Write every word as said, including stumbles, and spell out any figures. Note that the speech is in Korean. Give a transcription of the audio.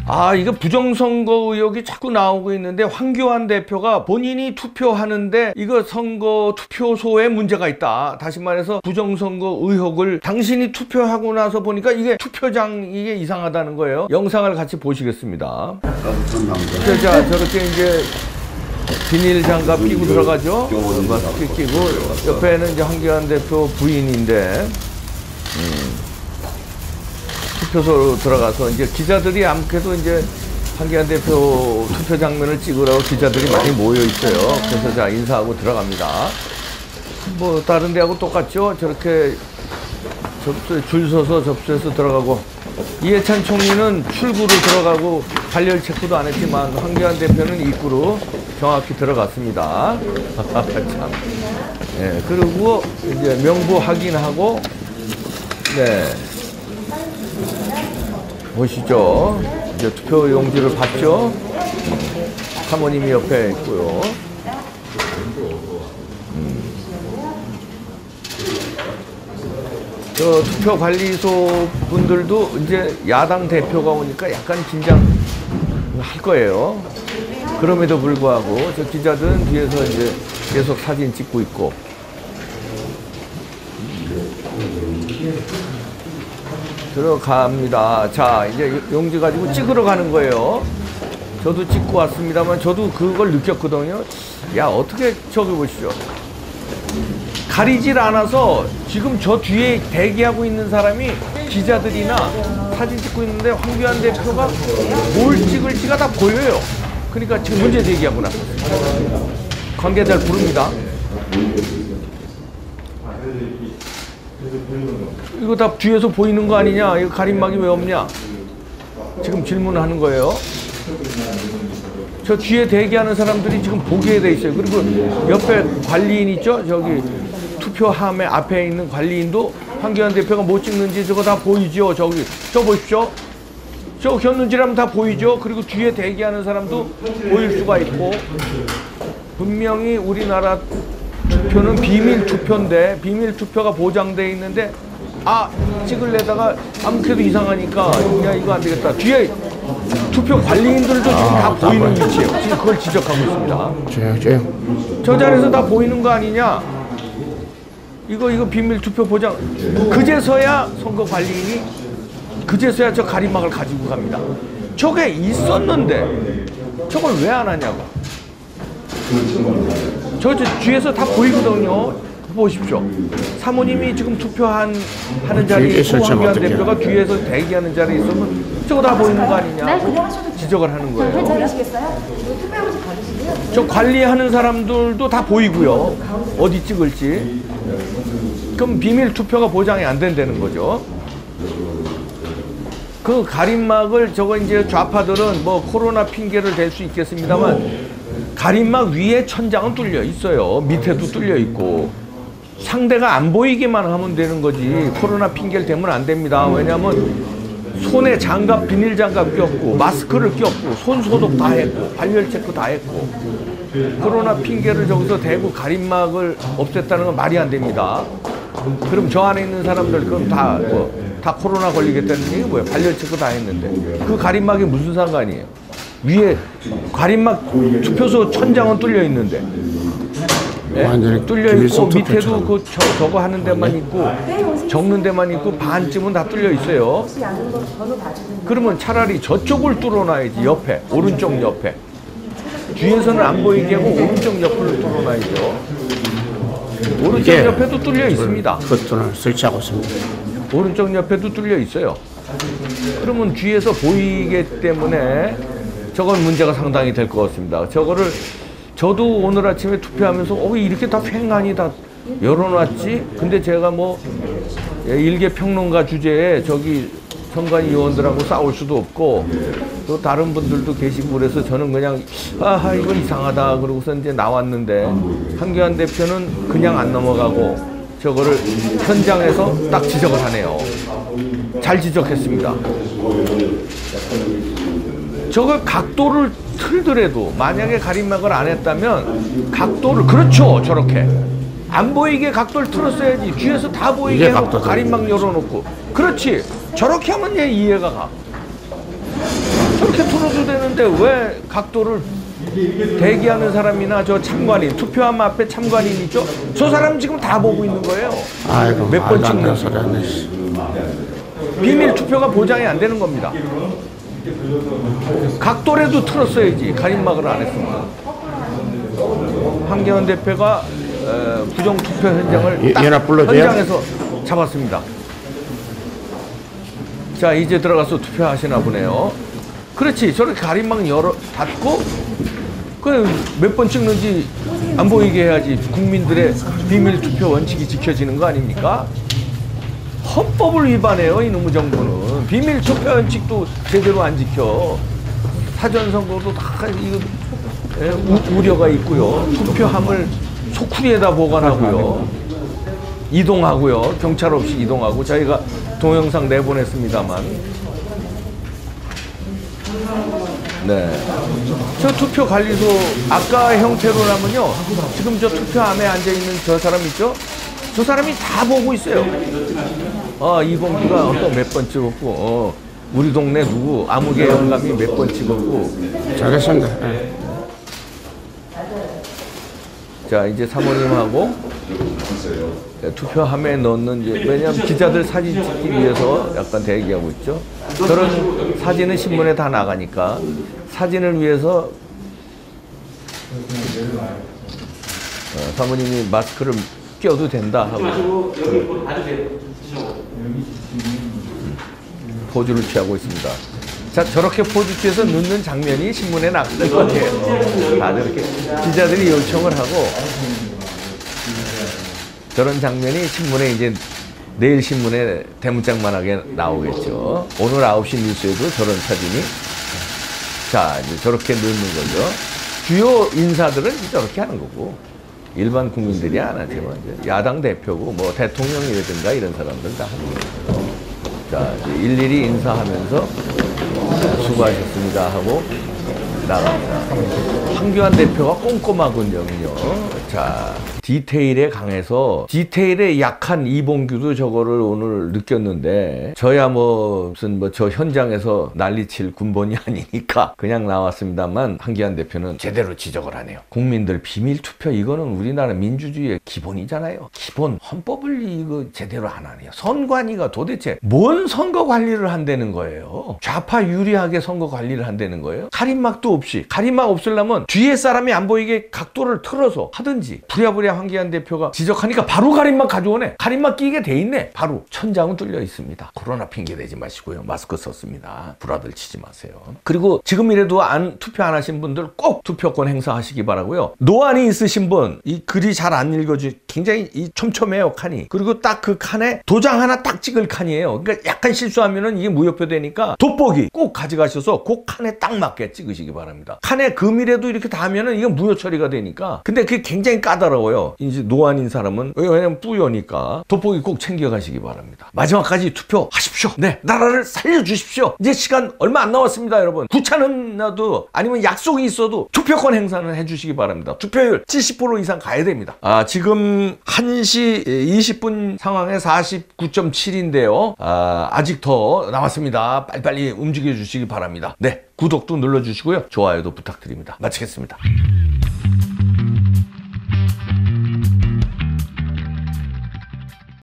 아, 이거 부정선거 의혹이 자꾸 나오고 있는데 황교안 대표가 본인이 투표하는데 이거 선거 투표소에 문제가 있다. 다시 말해서 부정선거 의혹을 당신이 투표하고 나서 보니까 이게 투표장 이게 이상하다는 거예요. 영상을 같이 보시겠습니다. 자, 저렇게 이제 비닐 장갑 끼고 들어가죠. 마스크 끼고 옆에는 이제 황교안 대표 부인인데 음. 투표소로 들어가서 이제 기자들이 아무래도 이제 황교안 대표 투표 장면을 찍으라고 기자들이 많이 모여 있어요. 그래서 자 인사하고 들어갑니다. 뭐 다른 데하고 똑같죠. 저렇게 접수 줄 서서 접수해서 들어가고 이해찬 총리는 출구로 들어가고 발열 체크도 안 했지만 황교안 대표는 입구로 정확히 들어갔습니다. 참. 네, 그리고 이제 명부 확인하고 네. 보시죠. 이제 투표 용지를 받죠. 사모님이 옆에 있고요. 음. 저 투표 관리소 분들도 이제 야당 대표가 오니까 약간 긴장할 거예요. 그럼에도 불구하고 저 기자들은 뒤에서 이제 계속 사진 찍고 있고. 들어갑니다. 자, 이제 용지 가지고 찍으러 가는 거예요. 저도 찍고 왔습니다만 저도 그걸 느꼈거든요. 야, 어떻게 저기 보시죠. 가리질 않아서 지금 저 뒤에 대기하고 있는 사람이 기자들이나 사진 찍고 있는데 황교안 대표가 뭘 찍을지가 다 보여요. 그러니까 지금 문제 제기하고 나섰어요. 관계자를 부릅니다. 이거 다 뒤에서 보이는 거 아니냐? 이거 가림막이 왜 없냐? 지금 질문하는 거예요. 저 뒤에 대기하는 사람들이 지금 보게 돼 있어요. 그리고 옆에 관리인 있죠? 저기 투표함에 앞에 있는 관리인도 황교안 대표가 뭐 찍는지 저거 다 보이죠? 저기 저 보십시오. 저 켰는지라면 다 보이죠? 그리고 뒤에 대기하는 사람도 보일 수가 있고 분명히 우리나라 투표는 비밀 투표인데 비밀 투표가 보장돼 있는데 아 찍을래다가 아무래도 이상하니까 야 이거 안 되겠다. 뒤에 투표 관리인들도 지금 아, 다 보이는 위치예요. 지금 그걸 지적하고 있습니다. 조용 조용. 저 자리에서 다 보이는 거 아니냐? 이거 이거 비밀 투표 보장. 그제서야 선거 관리인이 그제서야 저 가림막을 가지고 갑니다. 저게 있었는데 저걸 왜 안 하냐고. 저, 저 뒤에서 다 보이거든요. 보십시오. 사모님이 지금 투표한 하는 자리에 있고 황교안 대표가 뒤에서 대기하는 자리에 있으면 저거 다 보이는 거 아니냐 지적을 하는 거예요. 저 관리하는 사람들도 다 보이고요. 어디 찍을지. 그럼 비밀 투표가 보장이 안 된다는 거죠. 그 가림막을 저거 이제 좌파들은 뭐 코로나 핑계를 댈 수 있겠습니다만 가림막 위에 천장은 뚫려 있어요. 밑에도 뚫려 있고 상대가 안 보이기만 하면 되는 거지 코로나 핑계를 대면 안 됩니다. 왜냐하면 손에 장갑, 비닐 장갑 꼈고 마스크를 꼈고 손 소독 다 했고 발열 체크 다 했고 코로나 핑계를 저기서 대고 가림막을 없앴다는 건 말이 안 됩니다. 그럼 저 안에 있는 사람들 그럼 다 뭐 다 코로나 걸리겠다는 얘기 뭐예요? 발열 체크 다 했는데 그 가림막이 무슨 상관이에요? 위에 가림막 투표소 천장은 뚫려 있는데 네? 뚫려 있고 밑에도 그 저, 저거 하는 데만 있고 적는 데만 있고 반쯤은 다 뚫려 있어요. 그러면 차라리 저쪽을 뚫어놔야지. 옆에 오른쪽 옆에 뒤에서는 안 보이게 하고 오른쪽 옆을 뚫어놔야죠. 오른쪽 옆에도 뚫려 있습니다. 그것들은 설치하고 있습니다. 오른쪽 옆에도 뚫려 있어요. 그러면 뒤에서 보이기 때문에 저건 문제가 상당히 될 것 같습니다. 저거를 저도 오늘 아침에 투표하면서 어, 이렇게 다 횡하니 다 열어놨지? 근데 제가 뭐 일개 평론가 주제에 저기 선관 위원들하고 싸울 수도 없고 또 다른 분들도 계시고 그래서 저는 그냥 아하 이거 이상하다 그러고서 이제 나왔는데 황교안 대표는 그냥 안 넘어가고 저거를 현장에서 딱 지적을 하네요. 잘 지적했습니다. 저걸 각도를 틀더라도 만약에 가림막을 안 했다면 각도를 그렇죠 저렇게 안 보이게 각도를 틀었어야지. 뒤에서 다 보이게 하고 가림막 열어놓고 그렇지 저렇게 하면 얘 이해가 가. 저렇게 털어도 되는데 왜 각도를 대기하는 사람이나 저 참관인, 투표함 앞에 참관인 있죠? 저 사람 지금 다 보고 있는 거예요. 아이고, 몇 번 말도 안 되는 찍는지. 소리 하네, 씨. 비밀 투표가 보장이 안 되는 겁니다. 각도라도 틀었어야지. 가림막을 안 했으면. 황교안 대표가 에, 부정 투표 현장을 딱 연합 불러줘요? 현장에서 잡았습니다. 자, 이제 들어가서 투표하시나 보네요. 그렇지. 저렇게 가림막 열어 닫고 그 몇 번 찍는지 안 보이게 해야지 국민들의 비밀 투표 원칙이 지켜지는 거 아닙니까? 헌법을 위반해요, 이놈의 정부는. 비밀 투표 원칙도 제대로 안 지켜. 사전 선거도 다 이거 예, 우, 우려가 있고요. 투표함을 소쿠리에다 보관하고요. 이동하고요. 경찰 없이 이동하고 저희가 동영상 내보냈습니다만. 네. 저 투표관리소 아까 형태로라면요. 지금 저 투표함에 앉아있는 저 사람 있죠? 저 사람이 다 보고 있어요. 아, 이봉규가 몇 번 찍었고, 어, 우리 동네 누구, 아무개 영감이 몇 번 찍었고. 잘했습니다. 예. 자, 이제 사모님하고 투표함에 넣는, 이제, 왜냐하면 기자들 사진 찍기 위해서 약간 대기하고 있죠. 저런 사진은 신문에 다 나가니까 사진을 위해서 어, 사모님이 마스크를 껴도 된다 하고 포즈를 취하고 있습니다. 자, 저렇게 포즈 취해서 넣는 장면이 신문에 나갈 것 같아요. 다 저렇게 기자들이 요청을 하고 저런 장면이 신문에 이제 내일 신문에 대문짝만하게 나오겠죠. 오늘 아홉 시 뉴스에도 저런 사진이 자, 이제 저렇게 넣는 거죠. 주요 인사들은 저렇게 하는 거고 일반 국민들이 안 하지만 이제 야당 대표고 뭐 대통령이라든가 이런 사람들 다 하는 거예요. 자, 이제 일일이 인사하면서 수고하셨습니다 하고 나갑니다. 황교안 대표가 꼼꼼하군요. 자, 디테일에 강해서 디테일에 약한 이봉규도 저거를 오늘 느꼈는데 저야 뭐 무슨 뭐 저 현장에서 난리칠 군번이 아니니까 그냥 나왔습니다만 황교안 대표는 제대로 지적을 하네요. 국민들 비밀 투표 이거는 우리나라 민주주의의 기본이잖아요. 기본 헌법을 이거 제대로 안 하네요. 선관위가 도대체 뭔 선거 관리를 한다는 거예요. 좌파 유리하게 선거 관리를 한다는 거예요. 가림막도 없이 가림막 없으려면 뒤에 사람이 안 보이게 각도를 틀어서 하든지 부랴부랴 황교안 대표가 지적하니까 바로 가림막 가져오네. 가림막 끼게 돼 있네. 바로 천장은 뚫려 있습니다. 코로나 핑계 대지 마시고요. 마스크 썼습니다. 불화들 치지 마세요. 그리고 지금이라도 안 투표 안 하신 분들 꼭 투표권 행사하시기 바라고요. 노안이 있으신 분, 이 글이 잘 안 읽어주 굉장히 이 촘촘해요, 칸이. 그리고 딱 그 칸에 도장 하나 딱 찍을 칸이에요. 그러니까 약간 실수하면은 이게 무효표 되니까 돋보기 꼭 가져가셔서 그 칸에 딱 맞게 찍으시기 바랍니다. 칸에 금이라도 이렇게 닿으면은 이건 무효 처리가 되니까. 근데 그게 굉장히 까다로워요. 이제 노안인 사람은 왜냐면 뿌여니까 돋보기 꼭 챙겨가시기 바랍니다. 마지막까지 투표하십시오. 네, 나라를 살려주십시오. 이제 시간 얼마 안 남았습니다, 여러분. 구차는 나도 아니면 약속이 있어도 투표권 행사는 해주시기 바랍니다. 투표율 칠십 퍼센트 이상 가야 됩니다. 아, 지금 한 시 이십 분 상황에 사십구 점 칠인데요. 아, 아직 더 남았습니다. 빨리빨리 움직여 주시기 바랍니다. 네, 구독도 눌러주시고요. 좋아요도 부탁드립니다. 마치겠습니다.